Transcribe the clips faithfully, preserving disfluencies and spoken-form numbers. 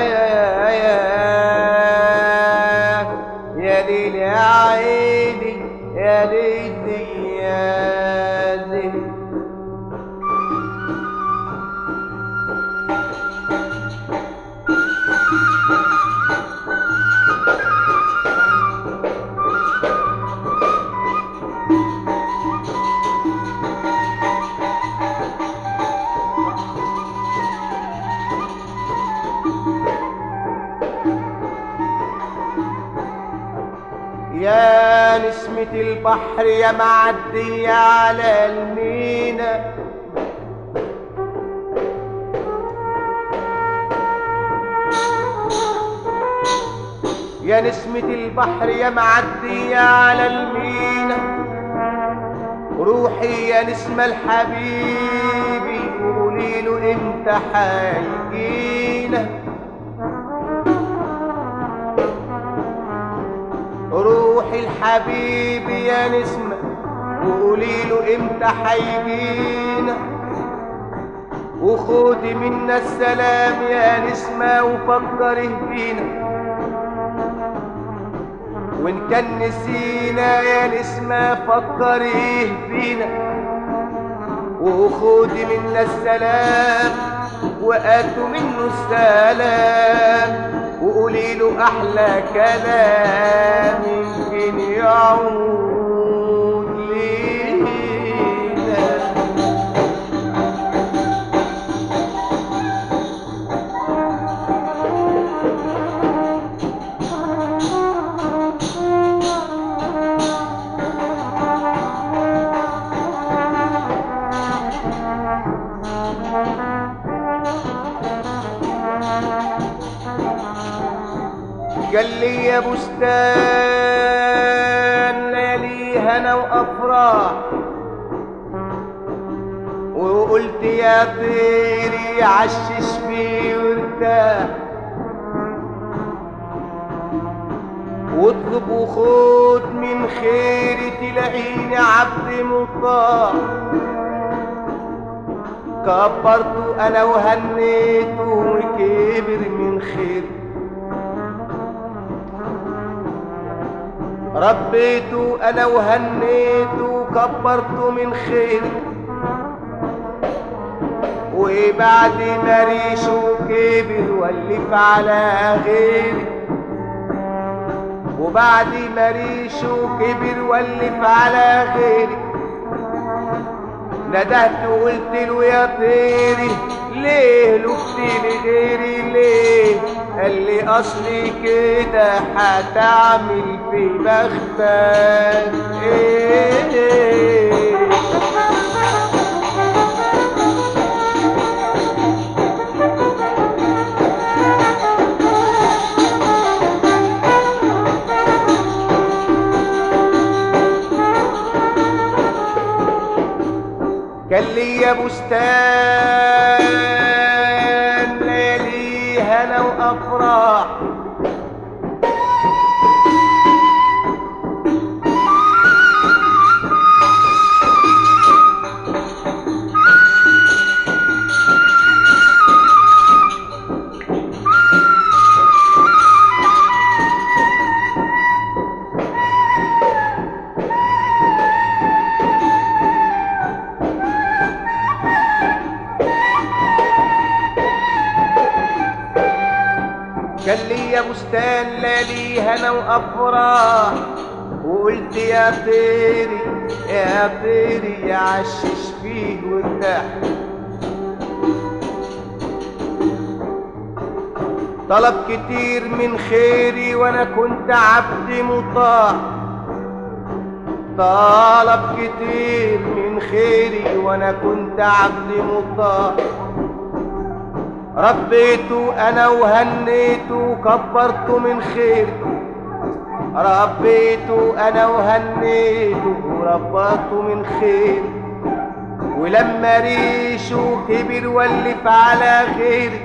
يا يا يا ليل يا عيني يا ليلي يا ليل. يا نسمة البحر يا معدية على المينا، يا نسمة البحر يا معدية على المينا، روحي يا نسمة الحبيبي قوليله امتى حيجينا، روحي الحبيبي يا نسمة وقوليله امتى حيجينا، وخدي منا السلام يا نسمة وفكري بينا، وان كان نسينا يا نسمة فكري بينا، وخدي منا السلام وآتوا منه السلام، وقولي له احلى كلام يمكن يعود لينا. قال لي يا بستان ليالي هنا وافراح، وقلت يا طيري عشش فيه وارتاح، واطلب وخد من خيري تلاقيني عبد مطاع، كبرته انا وهنيته وكبر من خيري، ربيته انا وهنيته وكبرته من خيري، وبعد ما ريشه كبر ولف على غيري، وبعد ما ريشه كبر ولف على غيري، ندهت وقلت له يا طيري ليه لفتي غيري ليه؟ قال لي اصلي كده هتعمل في بختك ايه؟ كان لي يا بستان ليالي هنا وافراح، كان لي يا بستان ليالي هنا وافراح، وقلت يا طيري يا طيري عشش فيه وارتاح، طلب كتير من خيري وانا كنت عبد مطاع، طلب كتير من خيري وانا كنت عبد مطاع، ربيته انا وهنيته وكبرته من خيري، ربيته انا وهنيته وربطته من خيري، ولما ريشه كبر ولف على غيري،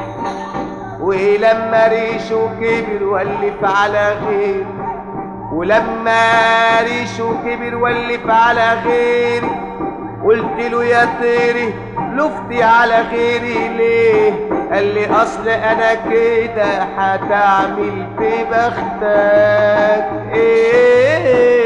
ولما ريشه كبر ولف على غيري، ولما ريشه كبر ولف على غيري، قلت له يا طيري لفتي على غيري ليه؟ قال لي اصل انا كده هتعمل في بختك ايه